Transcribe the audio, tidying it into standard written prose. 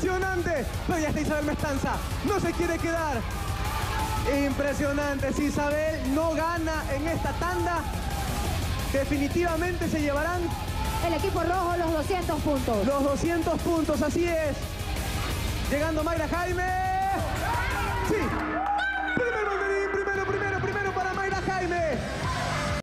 Impresionante. Pero ya está Isabel Mestanza. No se quiere quedar. Impresionante. Si Isabel no gana en esta tanda, definitivamente se llevarán el equipo rojo los 200 puntos. Los 200 puntos, así es. Llegando Mayra Jaime. Sí.